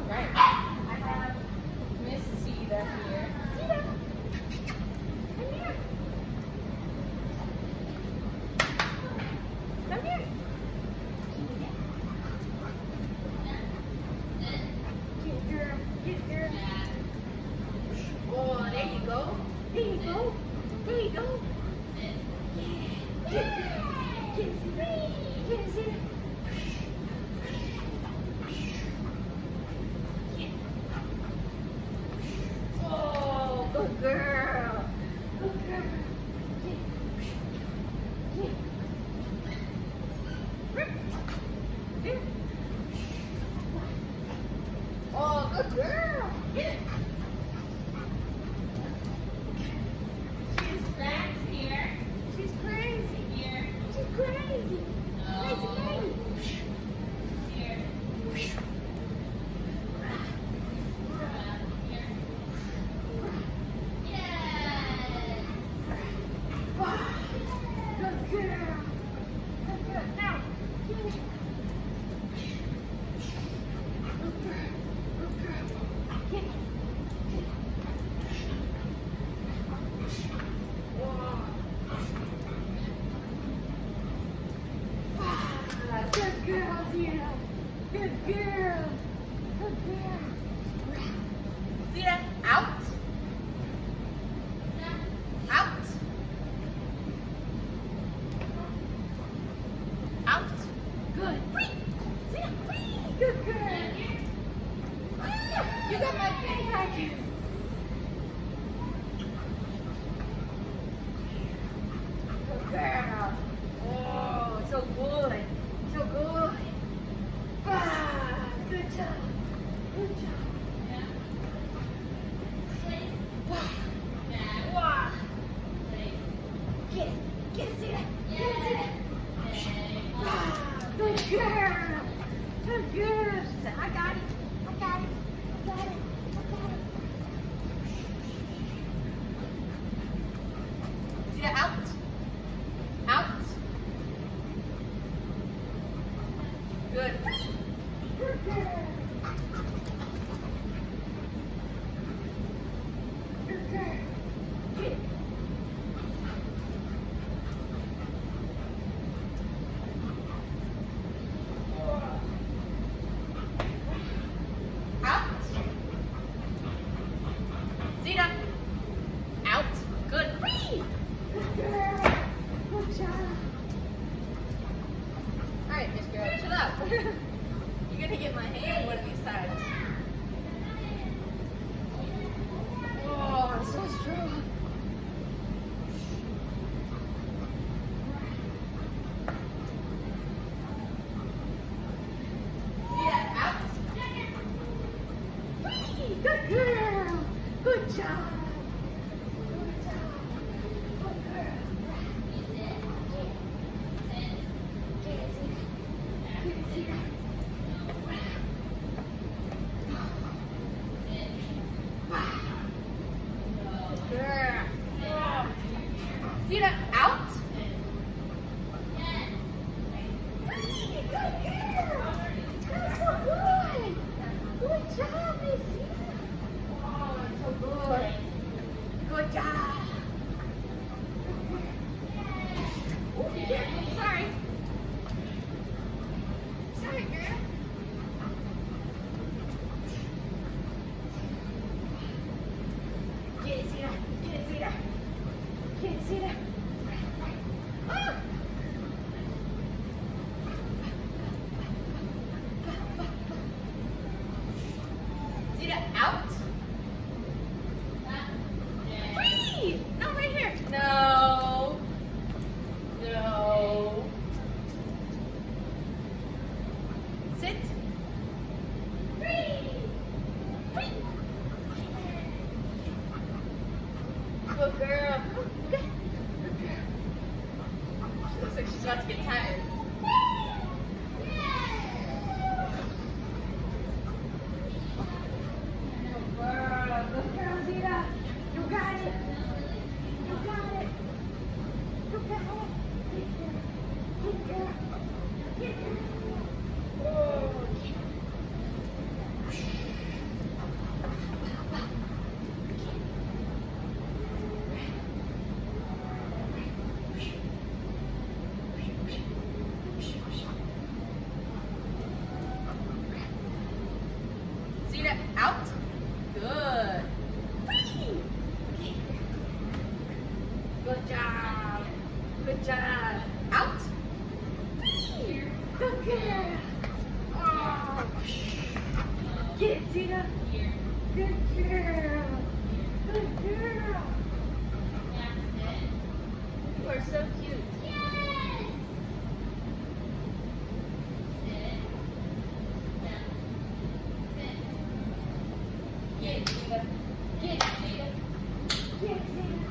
Right. I have Miss Sita here. Sita, come here. Come here. Get girl, get girl. Oh, there you go. There you go. There you go. Yeah. Get girl. Get Sita. Get Sita. Good girl. Good girl. Oh, good girl. She's fast here. She's crazy. Here. She's crazy. No. Crazy lady. Here. Good girl, Zita. Good girl. Good girl. Zita, out. Out. Out. Good. Free. Zita, free. Good girl. Ah, you got my pin back. Good girl. Oh, so good. So good. Ah, good job. Good job. Wow. Get it. Get it, Zita. Get it, Zita. Ah, good girl. Good girl. She said, I got it. I got it. I got it. I got it. Zita, out. Out. Good. Good girl. Good girl. Get it. Out. Zeta, out. Good. Good job. Good job. Out. Good girl. Oh. Get it, Zeta. Good girl. Good girl. You are so cute. Get it, Zeta. Get it, Zeta. Get it, Zeta.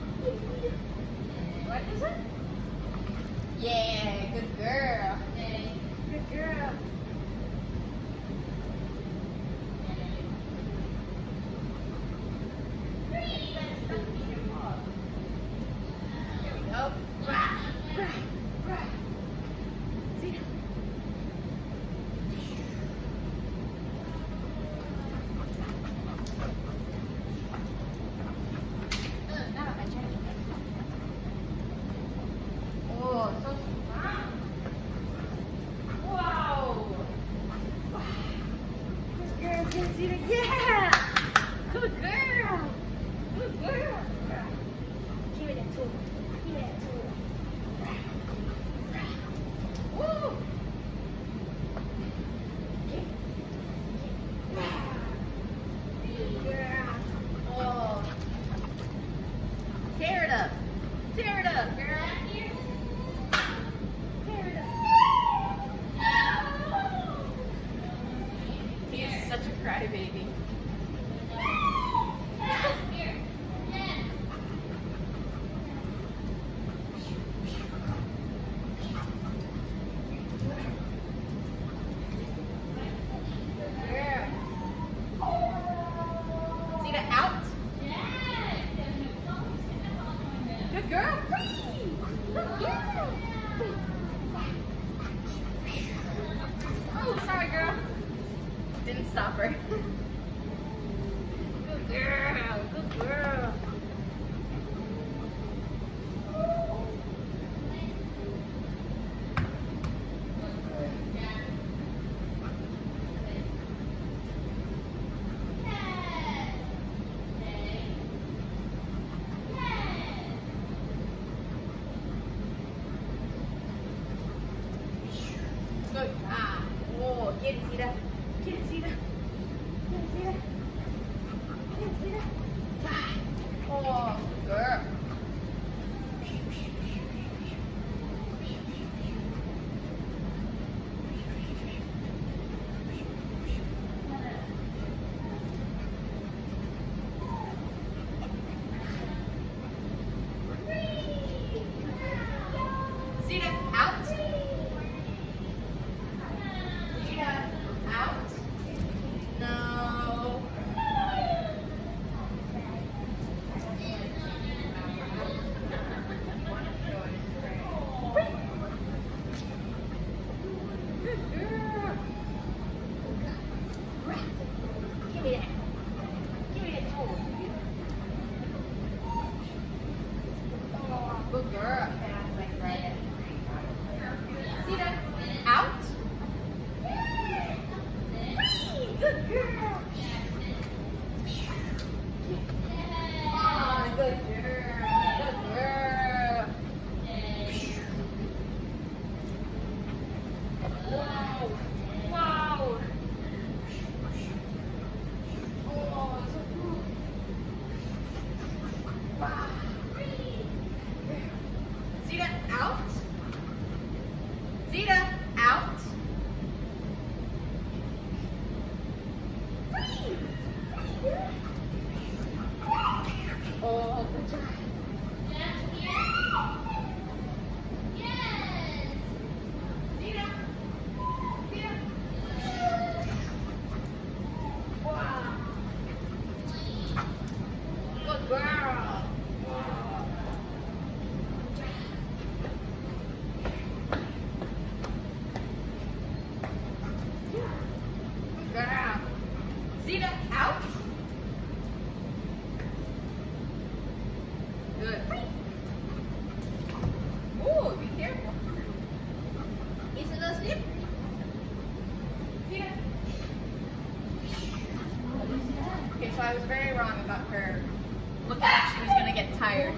What is it? Yeah, good girl. Good girl. Here we go. Right. Zeta. Oh, so strong. Wow. Good girl, good Zeta. Yeah. Good girl. Good girl. Give me that tool. Give me that tool. Woo. Good girl. Oh. Tear it up. Tear it up, girl. Tear it up. He's such a crybaby. Girl. Zeta, out. Good girl. Good girl. Oh, sorry, girl. Didn't stop her. Good girl. Good girl. Good. Ah. Oh, get it, Zeta. Get it, Zeta. Get it, Zeta. Get it, Zeta. Oh, good girl. Zeta, out. Zeta, out. No. Good girl. Give me that. Give me that tool. Oh, good girl. Zeta, out. Good girl. Oh, good girl. Good girl. Wow. Wow. Oh, so cool. Wow. Zeta, out. Zeta, out. Oh, good job. Zeta. Zeta. Wow. Good girl. Good girl. Zeta, out. Good. Ooh, be careful. It's a little slippery. Zeta. I was very wrong about her looking like she was gonna get tired.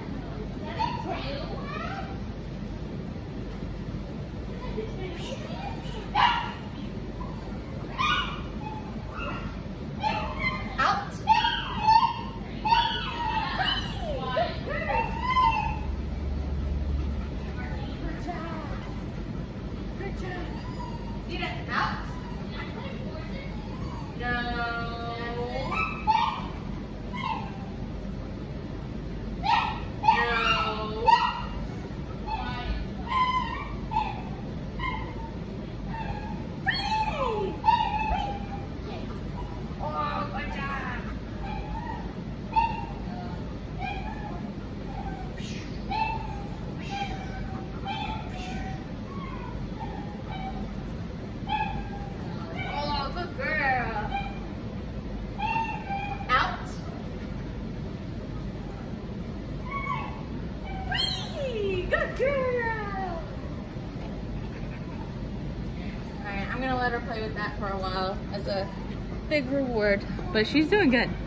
Out. Good job. Good job. See that? Out. No. Good girl. Alright, I'm gonna let her play with that for a while as a big reward. But she's doing good.